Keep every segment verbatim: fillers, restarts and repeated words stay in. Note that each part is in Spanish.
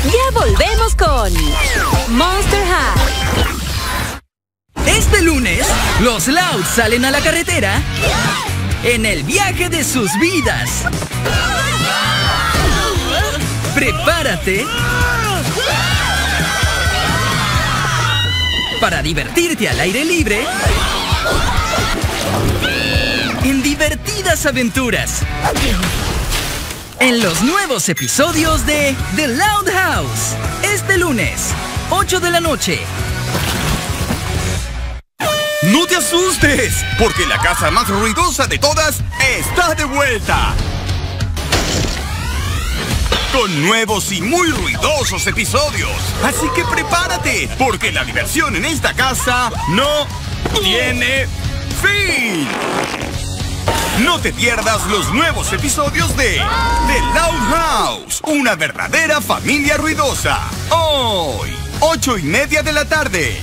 Ya volvemos con Monster High. Este lunes, los Louds salen a la carretera en el viaje de sus vidas. Prepárate para divertirte al aire libre en divertidas aventuras en los nuevos episodios de The Loud House. Este lunes, ocho de la noche. ¡No te asustes! Porque la casa más ruidosa de todas está de vuelta. Con nuevos y muy ruidosos episodios. Así que prepárate, porque la diversión en esta casa no tiene fin. No te pierdas los nuevos episodios de The Loud House, una verdadera familia ruidosa. Hoy, ocho y media de la tarde.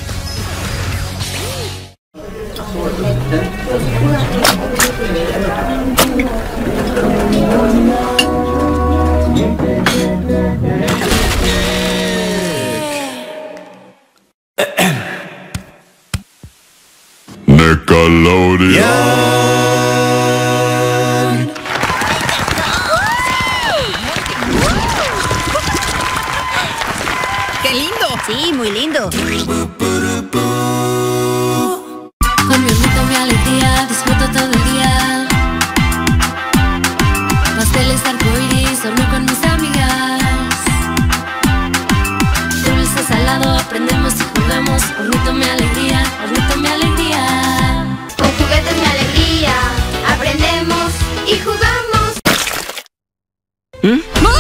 Nickelodeon. ¡Qué lindo! Sí, muy lindo. Con mi hornito, mi alegría, disfruto todo el día. Pasteles arcoíris, horno con mis amigas. Dulce, salado, aprendemos y jugamos. Hornito, mi alegría, hornito, mi alegría. Con juguetes, mi alegría, aprendemos y jugamos. ¿Mm?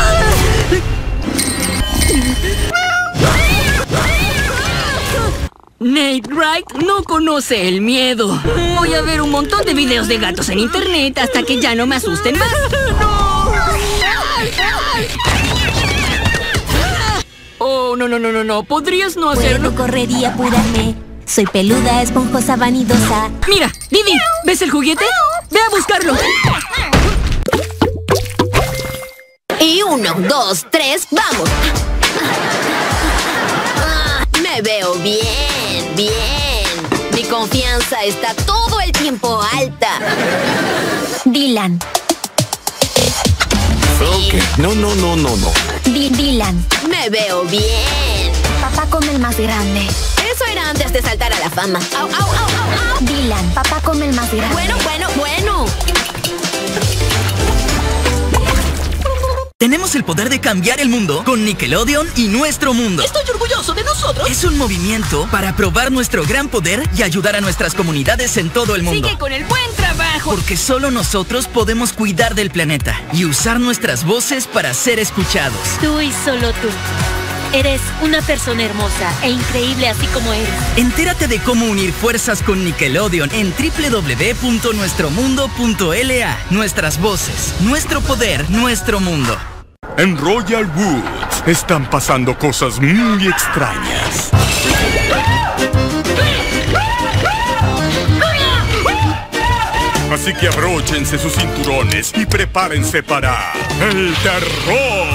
Nate Wright no conoce el miedo. Voy a ver un montón de videos de gatos en internet hasta que ya no me asusten más. Oh, no, no, no, no, no. ¿Podrías no hacerlo? Puedo correr y apurarme. Soy peluda, esponjosa, vanidosa. Mira, Didi, ¿ves el juguete? Ve a buscarlo. Y uno, dos, tres, ¡vamos! Ah, me veo bien, bien. Mi confianza está todo el tiempo alta. Dylan. Ok, no, no, no, no, no. Di Dylan. Me veo bien. Papá come el más grande. Eso era antes de saltar a la fama. ¡Au, au, au, au, au! Dylan. Papá come el más grande. Bueno, bueno, bueno. Tenemos el poder de cambiar el mundo con Nickelodeon y nuestro mundo. Estoy orgulloso de nosotros. Es un movimiento para probar nuestro gran poder y ayudar a nuestras comunidades en todo el mundo. Sigue con el buen trabajo. Porque solo nosotros podemos cuidar del planeta y usar nuestras voces para ser escuchados. Tú y solo tú. Eres una persona hermosa e increíble así como eres. Entérate de cómo unir fuerzas con Nickelodeon en doble u doble u doble u punto nuestro mundo punto l a. Nuestras voces, nuestro poder, nuestro mundo. En Royal Woods están pasando cosas muy extrañas. Así que abróchense sus cinturones y prepárense para el terror.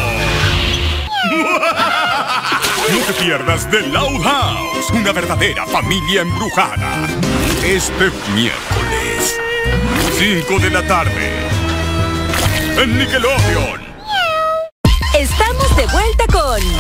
No te pierdas The Loud House, una verdadera familia embrujada. Este miércoles, cinco de la tarde, en Nickelodeon. Estamos de vuelta con